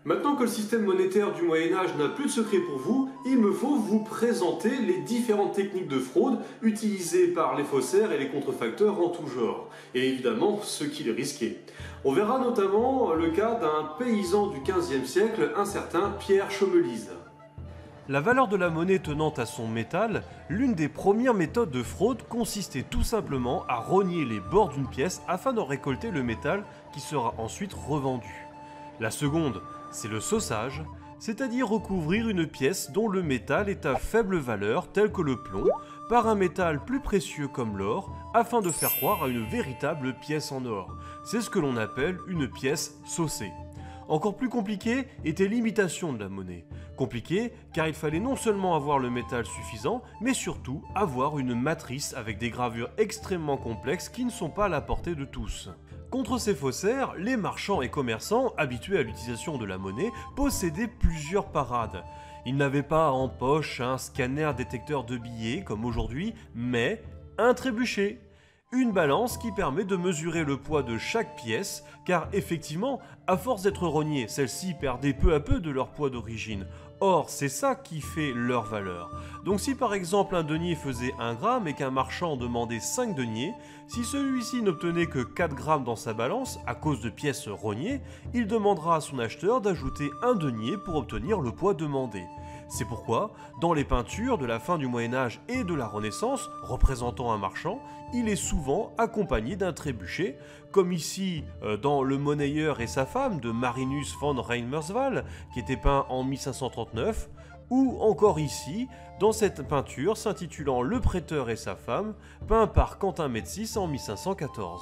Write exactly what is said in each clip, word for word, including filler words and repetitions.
Maintenant que le système monétaire du Moyen-Âge n'a plus de secret pour vous, il me faut vous présenter les différentes techniques de fraude utilisées par les faussaires et les contrefacteurs en tout genre, et évidemment ceux qui les risquaient. On verra notamment le cas d'un paysan du quinzième siècle, un certain Pierre Chomelise. La valeur de la monnaie tenant à son métal, l'une des premières méthodes de fraude consistait tout simplement à rogner les bords d'une pièce afin d'en récolter le métal qui sera ensuite revendu. La seconde, c'est le saussage, c'est-à-dire recouvrir une pièce dont le métal est à faible valeur, tel que le plomb, par un métal plus précieux comme l'or, afin de faire croire à une véritable pièce en or. C'est ce que l'on appelle une pièce saucée. Encore plus compliqué était l'imitation de la monnaie. Compliqué car il fallait non seulement avoir le métal suffisant, mais surtout avoir une matrice avec des gravures extrêmement complexes qui ne sont pas à la portée de tous. Contre ces faussaires, les marchands et commerçants, habitués à l'utilisation de la monnaie, possédaient plusieurs parades. Ils n'avaient pas en poche un scanner détecteur de billets comme aujourd'hui, mais un trébuchet. Une balance qui permet de mesurer le poids de chaque pièce, car effectivement, à force d'être rognées, celles-ci perdaient peu à peu de leur poids d'origine. Or, c'est ça qui fait leur valeur. Donc si par exemple un denier faisait un gramme et qu'un marchand demandait cinq deniers, si celui-ci n'obtenait que quatre grammes dans sa balance, à cause de pièces rognées, il demandera à son acheteur d'ajouter un denier pour obtenir le poids demandé. C'est pourquoi, dans les peintures de la fin du Moyen-Âge et de la Renaissance, représentant un marchand, il est souvent accompagné d'un trébuchet, comme ici euh, dans Le Monnayeur et sa femme de Marinus von Reimerswald, qui était peint en mille cinq cent trente-neuf, ou encore ici, dans cette peinture s'intitulant Le Prêteur et sa femme, peint par Quentin Metsys en mille cinq cent quatorze.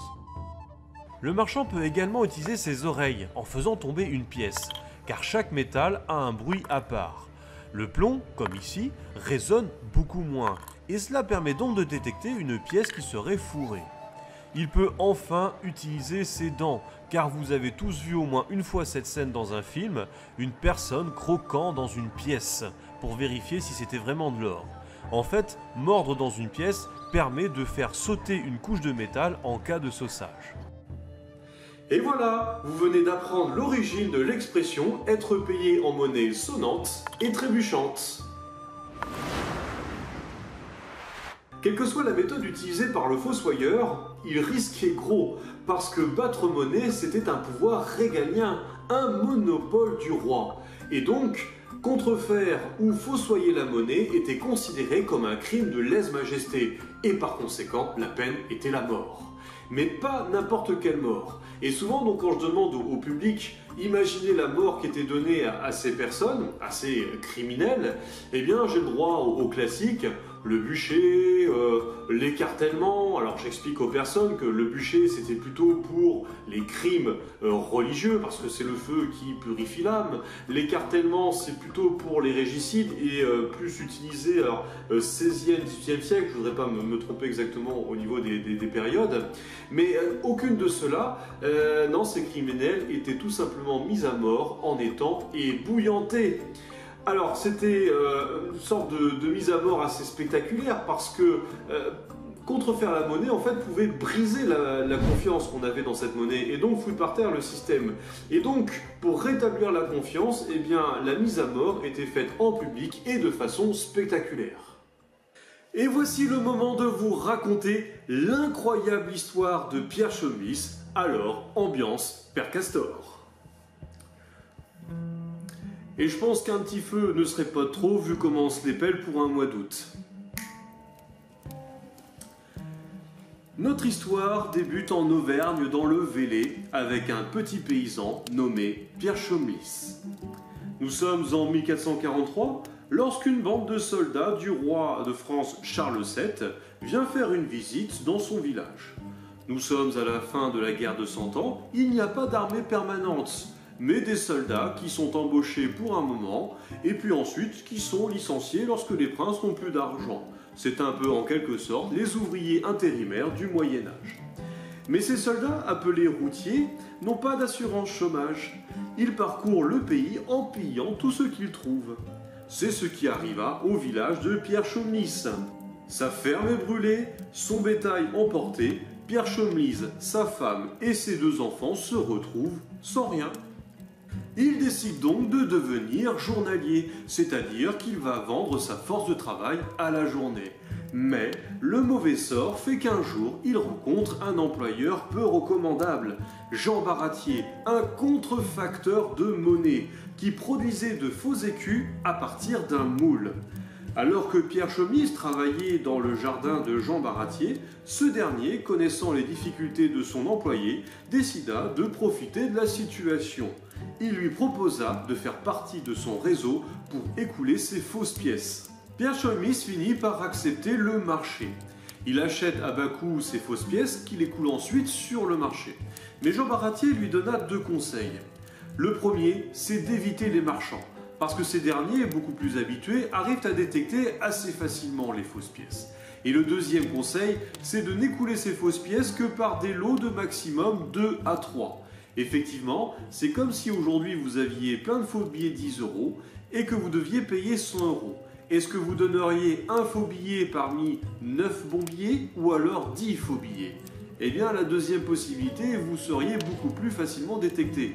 Le marchand peut également utiliser ses oreilles en faisant tomber une pièce, car chaque métal a un bruit à part. Le plomb, comme ici, résonne beaucoup moins, et cela permet donc de détecter une pièce qui serait fourrée. Il peut enfin utiliser ses dents, car vous avez tous vu au moins une fois cette scène dans un film, une personne croquant dans une pièce, pour vérifier si c'était vraiment de l'or. En fait, mordre dans une pièce permet de faire sauter une couche de métal en cas de saussage. Et voilà, vous venez d'apprendre l'origine de l'expression « être payé en monnaie sonnante et trébuchante ». Quelle que soit la méthode utilisée par le fossoyeur, il risquait gros, parce que battre monnaie, c'était un pouvoir régalien, un monopole du roi. Et donc, contrefaire ou fossoyer la monnaie était considéré comme un crime de lèse-majesté, et par conséquent, la peine était la mort. Mais pas n'importe quelle mort. Et souvent, donc, quand je demande au, au public, imaginez la mort qui était donnée à, à ces personnes, à ces criminels, eh bien, j'ai le droit au, au classique, le bûcher, euh, l'écartèlement. Alors, j'explique aux personnes que le bûcher, c'était plutôt pour les crimes euh, religieux, parce que c'est le feu qui purifie l'âme. L'écartèlement, c'est plutôt pour les régicides et euh, plus utilisé, alors, euh, seizième, dix-huitième siècle, je ne voudrais pas me, me tromper exactement au niveau des, des, des périodes, mais euh, aucune de cela, euh, non, ces criminels étaient tout simplement mis à mort en étant ébouillantés. Alors, c'était euh, une sorte de, de mise à mort assez spectaculaire parce que euh, contrefaire la monnaie, en fait, pouvait briser la, la confiance qu'on avait dans cette monnaie et donc foutre par terre le système. Et donc, pour rétablir la confiance, eh bien, la mise à mort était faite en public et de façon spectaculaire. Et voici le moment de vous raconter l'incroyable histoire de Pierre Chomelise, alors ambiance Père Castor. Et je pense qu'un petit feu ne serait pas trop vu comment on se les pèle pour un mois d'août. Notre histoire débute en Auvergne dans le Velay avec un petit paysan nommé Pierre Chomelise. Nous sommes en mille quatre cent quarante-trois lorsqu'une bande de soldats du roi de France Charles sept vient faire une visite dans son village. Nous sommes à la fin de la guerre de Cent Ans, il n'y a pas d'armée permanente, mais des soldats qui sont embauchés pour un moment et puis ensuite qui sont licenciés lorsque les princes n'ont plus d'argent. C'est un peu en quelque sorte les ouvriers intérimaires du Moyen-Âge. Mais ces soldats, appelés routiers, n'ont pas d'assurance chômage. Ils parcourent le pays en pillant tout ce qu'ils trouvent. C'est ce qui arriva au village de Pierre Chomelise. Sa ferme est brûlée, son bétail emporté, Pierre Chomelise, sa femme et ses deux enfants se retrouvent sans rien. Il décide donc de devenir journalier, c'est-à-dire qu'il va vendre sa force de travail à la journée. Mais le mauvais sort fait qu'un jour, il rencontre un employeur peu recommandable, Jean Baratier, un contrefacteur de monnaie, qui produisait de faux écus à partir d'un moule. Alors que Pierre Chomis travaillait dans le jardin de Jean Baratier, ce dernier, connaissant les difficultés de son employé, décida de profiter de la situation. Il lui proposa de faire partie de son réseau pour écouler ses fausses pièces. Pierre Chomis finit par accepter le marché. Il achète à bas coût ces fausses pièces qu'il écoule ensuite sur le marché. Mais Jean Baratier lui donna deux conseils. Le premier, c'est d'éviter les marchands, parce que ces derniers, beaucoup plus habitués, arrivent à détecter assez facilement les fausses pièces. Et le deuxième conseil, c'est de n'écouler ces fausses pièces que par des lots de maximum deux à trois. Effectivement, c'est comme si aujourd'hui vous aviez plein de faux billets de dix euros et que vous deviez payer cent euros. Est-ce que vous donneriez un faux billet parmi neuf bons billets ou alors dix faux billets? Eh bien, la deuxième possibilité, vous seriez beaucoup plus facilement détecté.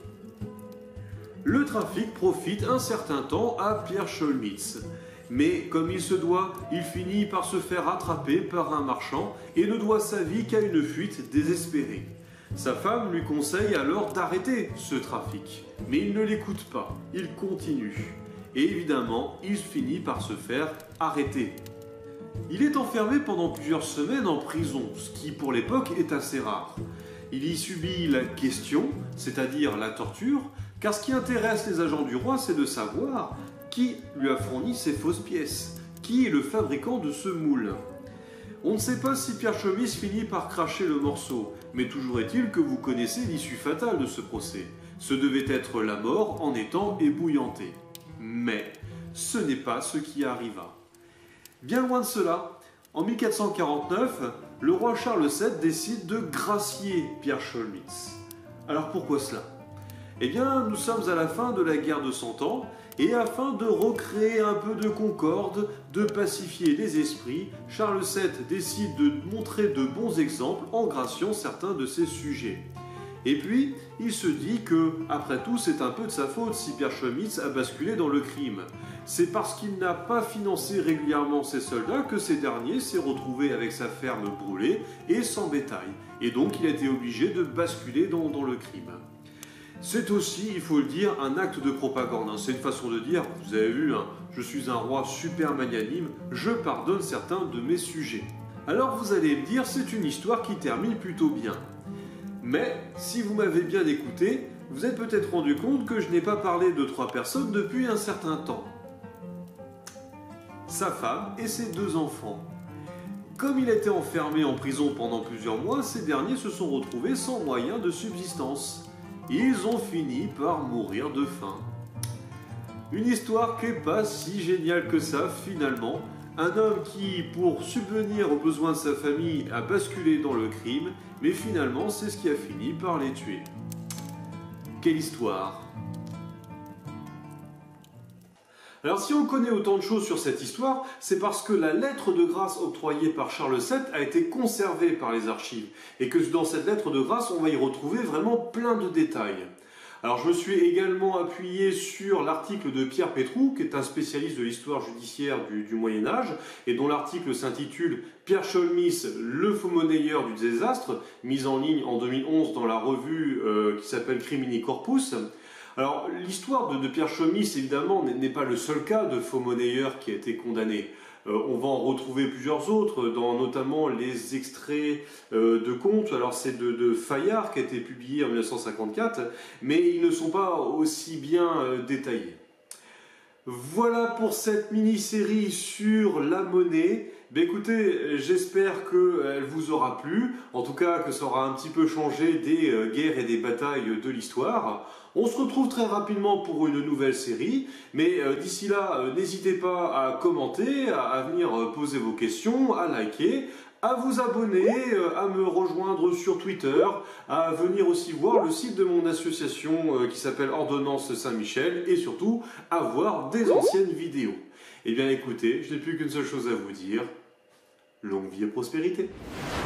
Le trafic profite un certain temps à Pierre Cholmitz. Mais comme il se doit, il finit par se faire attraper par un marchand et ne doit sa vie qu'à une fuite désespérée. Sa femme lui conseille alors d'arrêter ce trafic. Mais il ne l'écoute pas, il continue. Et évidemment, il finit par se faire arrêter. Il est enfermé pendant plusieurs semaines en prison, ce qui pour l'époque est assez rare. Il y subit la question, c'est-à-dire la torture, car ce qui intéresse les agents du roi, c'est de savoir qui lui a fourni ces fausses pièces, qui est le fabricant de ce moule. On ne sait pas si Pierre Chomis finit par cracher le morceau, mais toujours est-il que vous connaissez l'issue fatale de ce procès. Ce devait être la mort en étant ébouillanté. Mais ce n'est pas ce qui arriva. Bien loin de cela, en mille quatre cent quarante-neuf, le roi Charles sept décide de gracier Pierre Cholmitz. Alors pourquoi cela? Eh bien, nous sommes à la fin de la guerre de Cent Ans, et afin de recréer un peu de concorde, de pacifier les esprits, Charles sept décide de montrer de bons exemples en graciant certains de ses sujets. Et puis, il se dit que, après tout, c'est un peu de sa faute si Pierre Cholmitz a basculé dans le crime. C'est parce qu'il n'a pas financé régulièrement ses soldats que ces derniers s'est retrouvé avec sa ferme brûlée et sans bétail. Et donc, il a été obligé de basculer dans, dans le crime. C'est aussi, il faut le dire, un acte de propagande. C'est une façon de dire, vous avez vu, hein, je suis un roi super magnanime, je pardonne certains de mes sujets. Alors vous allez me dire, c'est une histoire qui termine plutôt bien. Mais, si vous m'avez bien écouté, vous êtes peut-être rendu compte que je n'ai pas parlé de trois personnes depuis un certain temps. Sa femme et ses deux enfants. Comme il était enfermé en prison pendant plusieurs mois, ces derniers se sont retrouvés sans moyen de subsistance. Ils ont fini par mourir de faim. Une histoire qui n'est pas si géniale que ça finalement. Un homme qui, pour subvenir aux besoins de sa famille, a basculé dans le crime, mais finalement c'est ce qui a fini par les tuer. Quelle histoire! Alors si on connaît autant de choses sur cette histoire, c'est parce que la lettre de grâce octroyée par Charles sept a été conservée par les archives, et que dans cette lettre de grâce, on va y retrouver vraiment plein de détails. Alors je me suis également appuyé sur l'article de Pierre Pétrou, qui est un spécialiste de l'histoire judiciaire du, du Moyen-Âge, et dont l'article s'intitule « Pierre Cholmitz, le faux-monnayeur du désastre », mis en ligne en deux mille onze dans la revue euh, qui s'appelle Crimini Corpus. Alors, l'histoire de, de Pierre Cholmitz, évidemment, n'est pas le seul cas de faux-monnayeur qui a été condamné. Euh, on va en retrouver plusieurs autres, dans notamment les extraits euh, de contes. Alors, c'est de, de Fayard qui a été publié en mille neuf cent cinquante-quatre, mais ils ne sont pas aussi bien euh, détaillés. Voilà pour cette mini-série sur la monnaie. Ben écoutez, j'espère qu'elle vous aura plu, en tout cas que ça aura un petit peu changé des euh, guerres et des batailles de l'histoire. On se retrouve très rapidement pour une nouvelle série, mais euh, d'ici là, euh, n'hésitez pas à commenter, à, à venir euh, poser vos questions, à liker, à vous abonner, euh, à me rejoindre sur Twitter, à venir aussi voir le site de mon association euh, qui s'appelle Ordonnance Saint-Michel, et surtout à voir des anciennes vidéos. Eh bien écoutez, je n'ai plus qu'une seule chose à vous dire, longue vie et prospérité.